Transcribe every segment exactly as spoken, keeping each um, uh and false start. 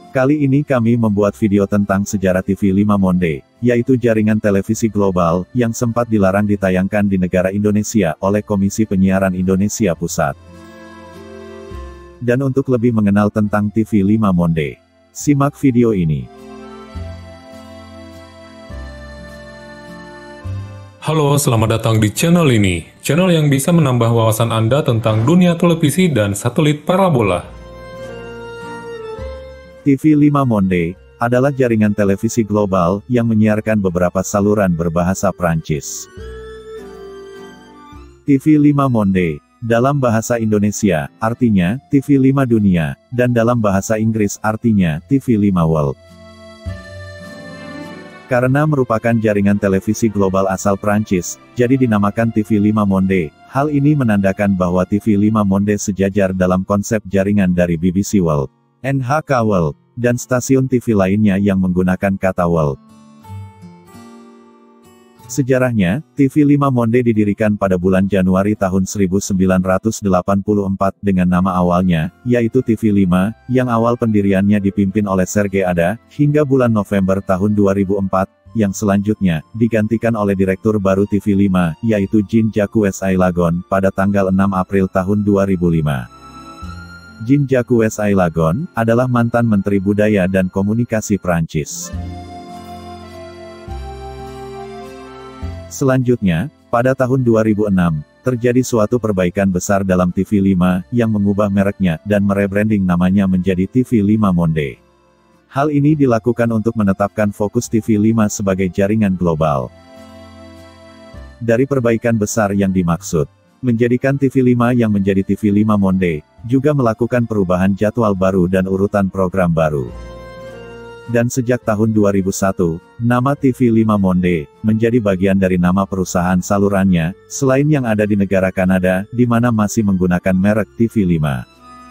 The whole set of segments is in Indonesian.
Kali ini kami membuat video tentang sejarah T V lima Monde, yaitu jaringan televisi global, yang sempat dilarang ditayangkan di negara Indonesia oleh Komisi Penyiaran Indonesia Pusat. Dan untuk lebih mengenal tentang T V lima Monde, simak video ini. Halo, selamat datang di channel ini. Channel yang bisa menambah wawasan Anda tentang dunia televisi dan satelit parabola. T V lima Monde adalah jaringan televisi global yang menyiarkan beberapa saluran berbahasa Prancis. T V lima Monde dalam bahasa Indonesia artinya T V lima Dunia, dan dalam bahasa Inggris artinya T V lima World. Karena merupakan jaringan televisi global asal Prancis, jadi dinamakan T V lima Monde. Hal ini menandakan bahwa T V lima Monde sejajar dalam konsep jaringan dari B B C World, N H K World, dan stasiun T V lainnya yang menggunakan kata World. Sejarahnya, T V lima Monde didirikan pada bulan Januari tahun seribu sembilan ratus delapan puluh empat dengan nama awalnya, yaitu T V lima, yang awal pendiriannya dipimpin oleh Sergei Ada, hingga bulan November tahun dua ribu empat, yang selanjutnya, digantikan oleh direktur baru T V lima, yaitu Jean-Jacques Aillagon, pada tanggal enam April tahun dua ribu lima. Jean-Jacques Aillagon adalah mantan Menteri Budaya dan Komunikasi Prancis. Selanjutnya, pada tahun dua ribu enam, terjadi suatu perbaikan besar dalam T V lima, yang mengubah mereknya, dan merebranding namanya menjadi T V lima Monde. Hal ini dilakukan untuk menetapkan fokus T V lima sebagai jaringan global. Dari perbaikan besar yang dimaksud, menjadikan T V lima yang menjadi T V lima Monde, juga melakukan perubahan jadwal baru dan urutan program baru. Dan sejak tahun dua ribu satu, nama T V lima Monde menjadi bagian dari nama perusahaan salurannya, selain yang ada di negara Kanada, di mana masih menggunakan merek T V lima.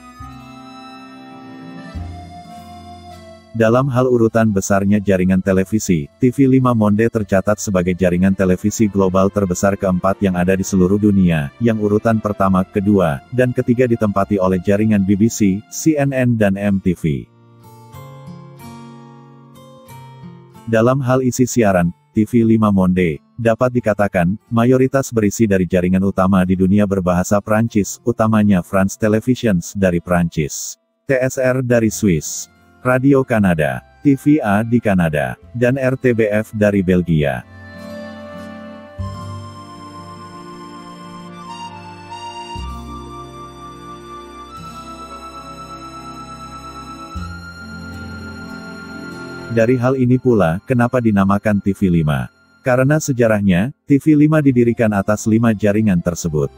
Dalam hal urutan besarnya jaringan televisi, T V lima Monde tercatat sebagai jaringan televisi global terbesar keempat yang ada di seluruh dunia, yang urutan pertama, kedua, dan ketiga ditempati oleh jaringan B B C, C N N dan M T V. Dalam hal isi siaran, T V lima Monde dapat dikatakan mayoritas berisi dari jaringan utama di dunia berbahasa Prancis, utamanya France Televisions dari Prancis, T S R dari Swiss, Radio Kanada, T V A di Kanada, dan R T B F dari Belgia. Dari hal ini pula, kenapa dinamakan T V lima? Karena sejarahnya, T V lima didirikan atas lima jaringan tersebut.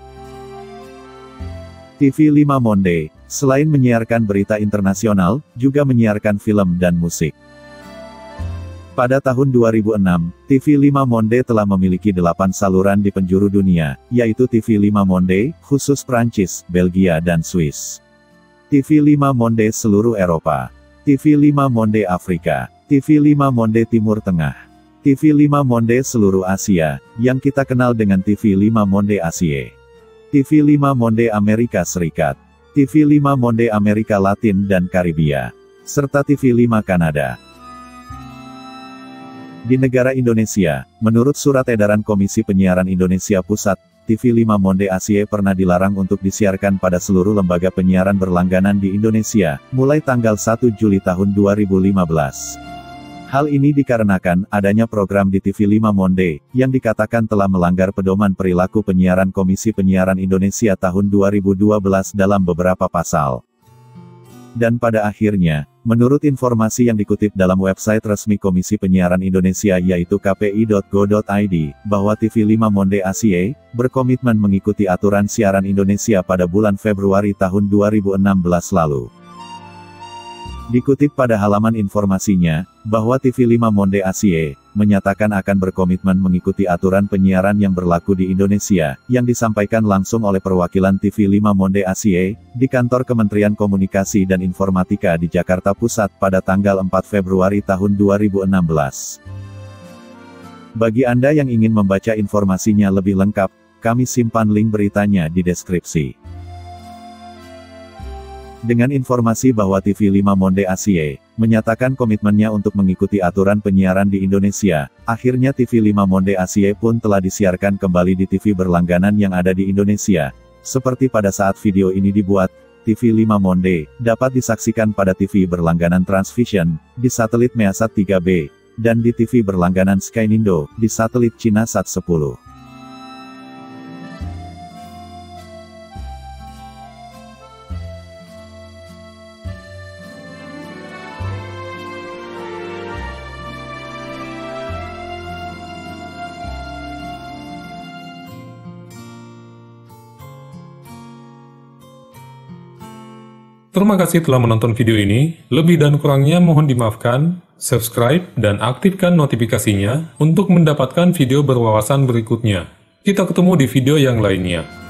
T V lima Monde, selain menyiarkan berita internasional, juga menyiarkan film dan musik. Pada tahun dua ribu enam, T V lima Monde telah memiliki delapan saluran di penjuru dunia, yaitu T V lima Monde, khusus Prancis, Belgia dan Swiss. T V lima Monde seluruh Eropa. T V lima Monde Afrika. T V lima Monde Timur Tengah. T V lima Monde seluruh Asia, yang kita kenal dengan T V lima Monde Asia. T V lima Monde Amerika Serikat. T V lima Monde Amerika Latin dan Karibia. Serta T V lima Kanada. Di negara Indonesia, menurut Surat Edaran Komisi Penyiaran Indonesia Pusat, T V lima Monde Asia pernah dilarang untuk disiarkan pada seluruh lembaga penyiaran berlangganan di Indonesia, mulai tanggal satu Juli tahun dua ribu lima belas. Hal ini dikarenakan adanya program di T V lima Monde, yang dikatakan telah melanggar pedoman perilaku penyiaran Komisi Penyiaran Indonesia tahun dua ribu dua belas dalam beberapa pasal. Dan pada akhirnya, menurut informasi yang dikutip dalam website resmi Komisi Penyiaran Indonesia yaitu k p i titik go titik i d, bahwa T V lima Monde Asia berkomitmen mengikuti aturan siaran Indonesia pada bulan Februari tahun dua ribu enam belas lalu. Dikutip pada halaman informasinya, bahwa T V lima Monde Asia menyatakan akan berkomitmen mengikuti aturan penyiaran yang berlaku di Indonesia, yang disampaikan langsung oleh perwakilan T V lima Monde Asia, di kantor Kementerian Komunikasi dan Informatika di Jakarta Pusat pada tanggal empat Februari tahun dua ribu enam belas. Bagi Anda yang ingin membaca informasinya lebih lengkap, kami simpan link beritanya di deskripsi. Dengan informasi bahwa T V lima Monde Asia menyatakan komitmennya untuk mengikuti aturan penyiaran di Indonesia, akhirnya T V lima Monde Asia pun telah disiarkan kembali di T V berlangganan yang ada di Indonesia. Seperti pada saat video ini dibuat, T V lima Monde dapat disaksikan pada T V berlangganan Transvision di satelit Measat tiga B dan di T V berlangganan Skynindo di satelit Cinasat sepuluh. Terima kasih telah menonton video ini. Lebih dan kurangnya mohon dimaafkan. Subscribe dan aktifkan notifikasinya untuk mendapatkan video berwawasan berikutnya. Kita ketemu di video yang lainnya.